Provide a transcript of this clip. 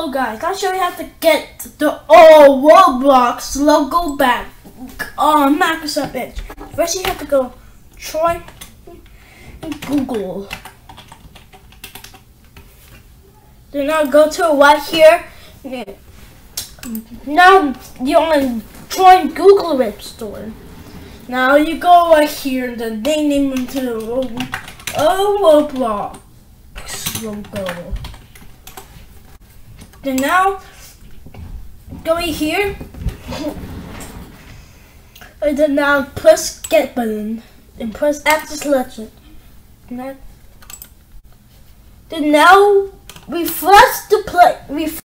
So guys, I'll show you how to get the Roblox logo back on Microsoft Edge. First you have to go try Google. Then now go to right here. Now you want to join Google Web Store. Now you go right here and then they name into the Roblox logo. Then now go right here and then now press get button and press after selection. Then now refresh the play.